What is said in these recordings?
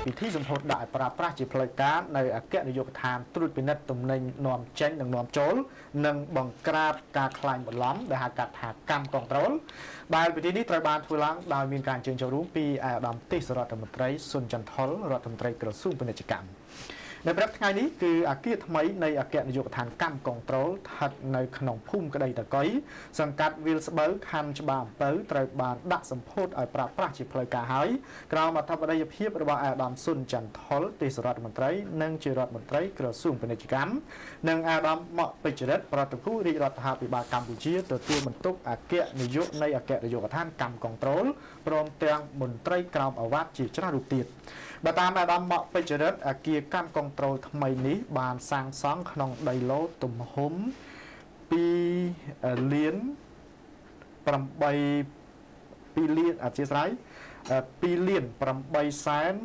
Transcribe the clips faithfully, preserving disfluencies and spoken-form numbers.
ពិធីសម្ពោធដាក់ប្រើប្រាស់ជាផ្លូវការនៅអគ្គនាយកដ្ឋានត្រួតពិនិត្យទំនិញនាំចេញនិងនាំចូលនិងបង្ក្រាបការក្លែងបន្លំដែលហៅកាត់ថាកម្មគនត្រូលដែលពិធីនេះត្រូវបានធ្វើឡើងដោយមានការអញ្ជើញចូលរួមពីអាដាមទេសរដ្ឋមន្ត្រីស៊ុនចន្ទថុលរដ្ឋមន្ត្រីក្រសួងពាណិជ្ជកម្មនៅព្រឹកថ្ងៃនេះគឺអគារថ្មីនៃអគ្គនាយកដ្ឋានកម្មគនត្រូលស្ថិតនៅក្នុងភូមិក្តីតកុយសង្កាត់វាលស្បូវខណ្ឌច្បារអំពៅត្រូវបានដាក់សម្ពោធឲ្យប្រើប្រាស់ជាផ្លូវការហើយក្រោមអធិបតីភាពរបស់អាដាមស៊ុនចន្ទថុលទេសរដ្ឋមន្ត្រីនិងជារដ្ឋមន្ត្រីក្រសួងពាណិជ្ជកម្មនិងអាដាមម៉ាក់ពេជ្ជរិទ្ធប្រតិភូរាជរដ្ឋាភិបាលកម្ពុជាទទួលបន្ទុកអគ្គនាយកនៃអគ្គនាយកដ្ឋានកម្មគនត្រូលព្រមទាំងមន្ត្រីក្រមអាវ៉ាត់ជាច្រើនរូបទៀតបើតាមអាដាមម៉ាក់ពេជ្ជរិទ្ធអគារកម្មគនត្រូលថ្មីនេះបានសាងសង់ក្នុងដីឡូទំហំពីរលាន8 2លានអធិស្ឋាន2លាន8សែន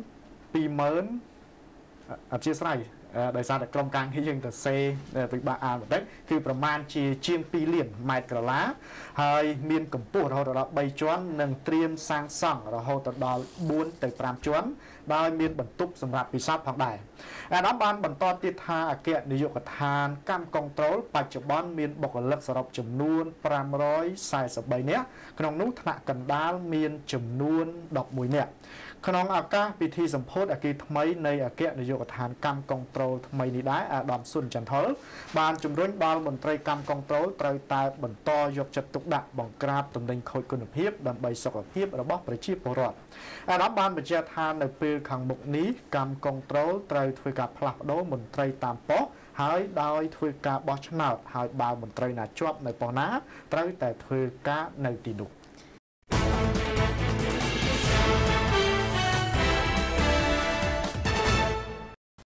20000អធិស្ឋានដោយសារតែក្រុមការងារយើងទៅសេពិបាកអានបន្តិចគឺប្រមាណជាជាង2លានម៉ែត្រក្រឡាហើយមានកម្ពស់រហូតដល់3ជាន់និងត្រៀមសាងសង់រហូតដល់4ទៅ5ជាន់ដោយមានបន្ទប់សម្រាប់ពិសោធន៍ផងដែរអាដាមបានបន្តទៀតថាអគ្គនាយកដ្ឋានកម្មគនត្រូលបច្ចុប្បន្នមានបុគ្គលិកសរុបចំនួន543នាក់ក្នុងនោះថ្នាក់កណ្ដាលមានចំនួន11នាក់ក្នុងឱកាសពិធីសម្ពោធអគារថ្មីនៃអគ្គនាយកដ្ឋានកម្មគនត្រូលថ្មីនេះដែរអាដាមស៊ុនចន្ទថុលបានជំរុញដល់មន្ត្រីកម្មគនត្រូលត្រូវតែបន្តយកចិត្តទុកដាក់បង្ក្រាបទំនិញខូចគុណភាពដើម្បីសុខភាពរបស់ប្រជាពលរដ្ឋអាដាមបានបញ្ជាក់ថានៅពេលខាងមុខនេះកម្មគនត្រូលត្រូវធ្វើការផ្លាស់ប្ដូរមន្ត្រីតាមប៉ុស្តិ៍ហើយដោយធ្វើការបោះឆ្នោតហើយបើមន្ត្រីណាជាប់នៅប៉ុស្តិ៍ណាត្រូវតែធ្វើការនៅទីនោះ